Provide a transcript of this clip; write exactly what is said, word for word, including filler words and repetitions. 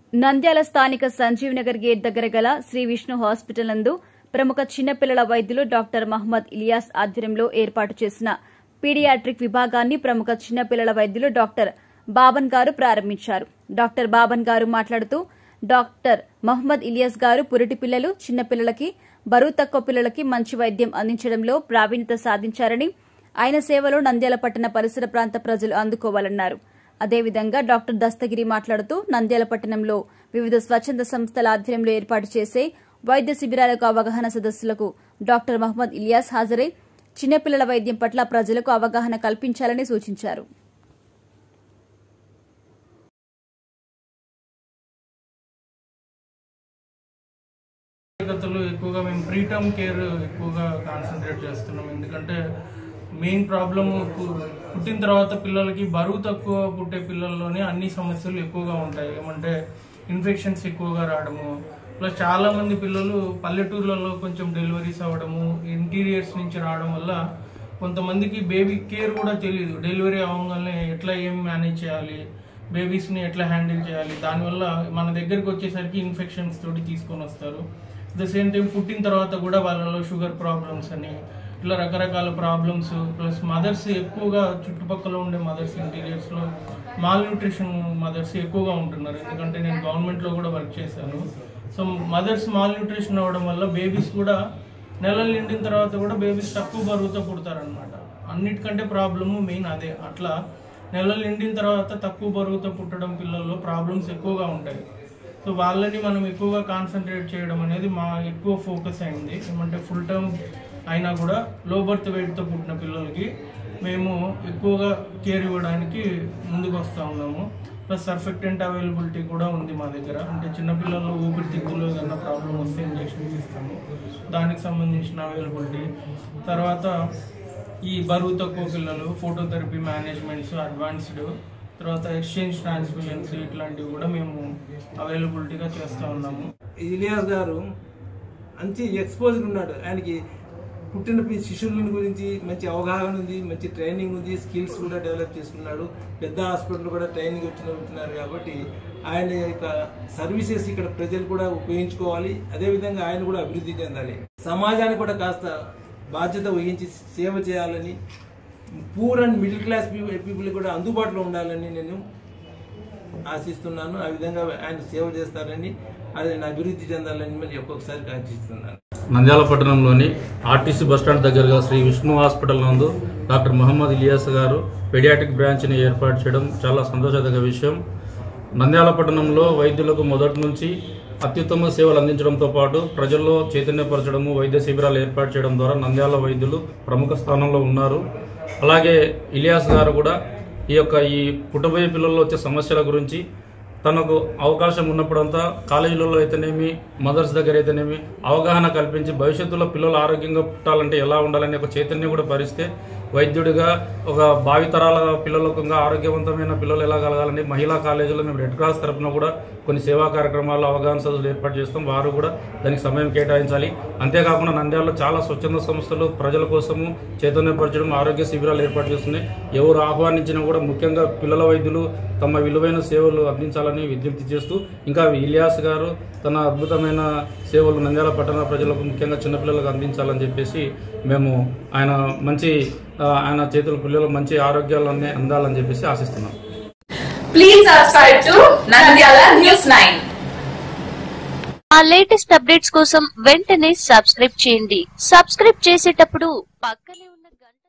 నంద్యాల స్థానిక సంజీవ్ నగర్ గేట్ దగ్గర గల శ్రీ విష్ణు హాస్పిటల్ నందు ప్రముఖ చిన్నపిల్లల వైద్యులు డాక్టర్ మహమ్మద్ ఇలియాస్ ఆధ్వర్యంలో ఏర్పాటు చేసిన పీడియాట్రిక్ విభాగాన్ని ప్రముఖ చిన్నపిల్లల వైద్యులు డాక్టర్ బాబన్ గారు ప్రారంభించారు. డాక్టర్ బాబన్ గారు మాట్లాడుతూ డాక్టర్ మహమ్మద్ ఇలియాస్ గారు పురిటి పిల్లలు, చిన్నపిల్లలకి, బరువు తక్కువ పిల్లలకి మంచి వైద్యం అందించడంలో ప్రావీణ్యత సాధించారని, ఆయన సేవలో నంద్యాల పట్టణ పరిసర ప్రాంత ప్రజలు అందుకోవాలన్నారు. అదేవిధంగా డాక్టర్ దస్తగిరి మాట్లాడుతూ నంద్యాల పట్టణంలో వివిధ స్వచ్ఛంద సంస్థల ఆధ్వర్యంలో ఏర్పాటు చేసే వైద్య శిబిరాలకు అవగాహన సదస్సులకు డాక్టర్ మహమ్మద్ ఇలియాస్ హాజరై చిన్నపిల్లల వైద్యం పట్ల ప్రజలకు అవగాహన కల్పించాలని సూచించారు. ఎక్కువగా మేము ప్రీటర్మ్ కేర్ ఎక్కువగా కాన్సన్ట్రేట్ చేస్తున్నాం. ఎందుకంటే మెయిన్ ప్రాబ్లమ్ పుట్టిన తర్వాత పిల్లలకి బరువు తక్కువ పుట్టే పిల్లల్లోనే అన్ని సమస్యలు ఎక్కువగా ఉంటాయి. ఏమంటే ఇన్ఫెక్షన్స్ ఎక్కువగా రావడము, ప్లస్ చాలా మంది పిల్లలు పల్లెటూర్లలో కొంచెం డెలివరీస్ అవ్వడము, ఇంటీరియర్స్ నుంచి రావడం వల్ల కొంతమందికి బేబీ కేర్ కూడా తెలియదు. డెలివరీ అవ్వగానే ఎట్లా ఏం మేనేజ్ చేయాలి, బేబీస్ని ఎట్లా హ్యాండిల్ చేయాలి, దానివల్ల మన దగ్గరికి వచ్చేసరికి ఇన్ఫెక్షన్స్ తోటి తీసుకొని వస్తారు. అట్ ద సేమ్ టైం పుట్టిన తర్వాత కూడా వాళ్ళలో షుగర్ ప్రాబ్లమ్స్ అని ఇట్లా రకరకాల ప్రాబ్లమ్స్, ప్లస్ మదర్స్ ఎక్కువగా చుట్టుపక్కల ఉండే మదర్స్ ఇంటీరియర్స్లో మాల్ న్యూట్రిషన్ మదర్స్ ఎక్కువగా ఉంటున్నారు. ఎందుకంటే నేను గవర్నమెంట్లో కూడా వర్క్ చేశాను. సో మదర్స్ మాల్ న్యూట్రిషన్ అవ్వడం వల్ల బేబీస్ కూడా నెలలు నిండిన తర్వాత కూడా బేబీస్ తక్కువ బరువుతో పుడతారనమాట. అన్నిటికంటే ప్రాబ్లము మెయిన్ అదే. అట్లా నెలలు నిండిన తర్వాత తక్కువ బరువుతో పుట్టడం పిల్లల్లో ప్రాబ్లమ్స్ ఎక్కువగా ఉంటాయి. సో వాళ్ళని మనం ఎక్కువగా కాన్సన్ట్రేట్ చేయడం అనేది మా ఎక్కువ ఫోకస్ అయింది. ఏమంటే ఫుల్ టర్మ్ అయినా కూడా లో బర్త్ వెయిట్తో పుట్టిన పిల్లలకి మేము ఎక్కువగా కేర్ ఇవ్వడానికి ముందుకు వస్తూ ఉన్నాము. ప్లస్ సర్ఫెక్టెంట్ అవైలబిలిటీ కూడా ఉంది మా దగ్గర. అంటే చిన్నపిల్లల్లో ఊపిరితిత్తులు ఏదైనా ప్రాబ్లం వస్తే ఇంజెక్షన్స్ ఇస్తాము, దానికి సంబంధించిన అవైలబిలిటీ. తర్వాత ఈ బరువు తక్కువ పిల్లలు ఫోటోథెరపీ మేనేజ్మెంట్స్ అడ్వాన్స్డ్, తర్వాత ఎక్స్చేంజ్ ట్రాన్స్ఫ్యూజన్స్ ఇట్లాంటివి కూడా మేము అవైలబిలిటీగా చేస్తూ ఉన్నాము. ఇలియాస్ గారు మంచి ఎక్స్పోజర్ ఉన్నాడు. ఆయనకి పుట్టిన శిశువుల గురించి మంచి అవగాహన ఉంది, మంచి ట్రైనింగ్ ఉంది, స్కిల్స్ కూడా డెవలప్ చేసుకున్నాడు. పెద్ద హాస్పిటల్ కూడా ట్రైనింగ్ వచ్చిన ఉంటున్నారు. కాబట్టి ఆయన యొక్క సర్వీసెస్ ఇక్కడ ప్రజలు కూడా ఉపయోగించుకోవాలి. అదేవిధంగా ఆయన కూడా అభివృద్ధి చెందాలి. సమాజానికి కూడా కాస్త బాధ్యత వహించి సేవ చేయాలని, poor and middle class people కూడా అందుబాటులో ఉండాలని నేను ఆశిస్తున్నాను. ఆ విధంగా ఆయన సేవ చేస్తారని, ఆయన అభివృద్ధి చెందాలని మళ్ళీ ఒక్కొక్కసారి ఆశిస్తున్నాను. నంద్యాల పట్టణంలోని ఆర్టీసీ బస్టాండ్ దగ్గరగా శ్రీ విష్ణు హాస్పిటల్ నందు డాక్టర్ మహమ్మద్ ఇలియాస్ గారు పెడియాట్రిక్ బ్రాంచ్ని ఏర్పాటు చేయడం చాలా సంతోషదగ్గ విషయం. నంద్యాల పట్టణంలో వైద్యులకు మొదటి నుంచి అత్యుత్తమ సేవలు అందించడంతో పాటు ప్రజల్లో చైతన్యపరచడము, వైద్య శిబిరాలు ఏర్పాటు చేయడం ద్వారా నంద్యాల వైద్యులు ప్రముఖ స్థానంలో ఉన్నారు. అలాగే ఇలియాస్ గారు కూడా ఈ యొక్క ఈ పుట్టబోయే పిల్లల్లో వచ్చే సమస్యల గురించి తనకు అవకాశం ఉన్నప్పుడంతా కాలేజీలలో అయితేనేమి, మదర్స్ దగ్గర అయితేనేమి అవగాహన కల్పించి భవిష్యత్తులో పిల్లలు ఆరోగ్యంగా పుట్టాలంటే ఎలా ఉండాలనే ఒక చైతన్యం కూడా పరిస్తే వైద్యుడిగా ఒక భావితరాల పిల్లలకు ఆరోగ్యవంతమైన పిల్లలు ఎలా కలగాలని మహిళా కాలేజీలో మేము రెడ్ క్రాస్ తరఫున కూడా కొన్ని సేవా కార్యక్రమాలు, అవగాహన సదస్సులు ఏర్పాటు చేస్తాం. వారు కూడా దానికి సమయం కేటాయించాలి. అంతేకాకుండా నంద్యాలలో చాలా స్వచ్ఛంద సంస్థలు ప్రజల కోసము చైతన్యపరచడం, ఆరోగ్య శిబిరాలు ఏర్పాటు చేస్తున్నాయి. ఎవరు ఆహ్వానించినా కూడా ముఖ్యంగా పిల్లల వైద్యులు తమ విలువైన సేవలు అందించాలని విజ్ఞప్తి చేస్తూ, ఇంకా ఇలియాస్ గారు తన అద్భుతమైన సేవలు నంద్యాల పట్టణ ప్రజలకు ముఖ్యంగా చిన్నపిల్లలకు అందించాలని చెప్పేసి మేము ఆయన మంచి ఆయన చేతుల పిల్లలు మంచి ఆరోగ్యాలన్నీ అందాలని చెప్పేసి ఆశిస్తున్నాం. Please subscribe to Nandyal news nine. ఆ లేటెస్ట్ అప్డేట్స్ కోసం వెంటనే సబ్స్క్రైబ్ చేయండి. సబ్స్క్రైబ్ చేసేటప్పుడు పక్కనే ఉన్న గంట